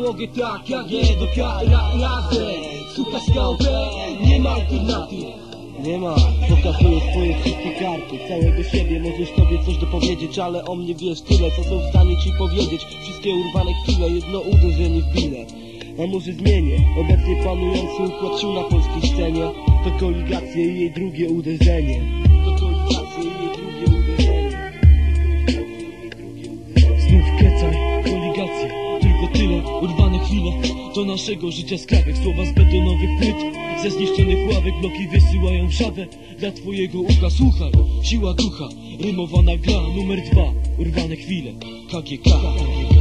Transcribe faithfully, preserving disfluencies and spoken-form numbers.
mogę tak, jak nie do kara razem. Słuchasz K O B, nie ma alternatyw. Nie ma, pokazuję swoje wszystkie karty. Całego siebie, możesz sobie coś dopowiedzieć, ale o mnie wiesz tyle, co są w stanie ci powiedzieć. Wszystkie urwane chwile, jedno uderzenie w bile. A może zmienię obecnie panujący układ sił na polskiej scenie. To koligacje i jej drugie uderzenie. To koligacje i jej drugie uderzenie. Znów kecaj, koligacje, tylko tyle. Urwane chwile do naszego życia skrawek. Słowa z betonowych płyt, ze zniszczonych ławek. Bloki wysyłają żabę dla twojego ucha. Słuchaj, siła ducha, rymowana gra numer dwa. Urwane chwile, K G K.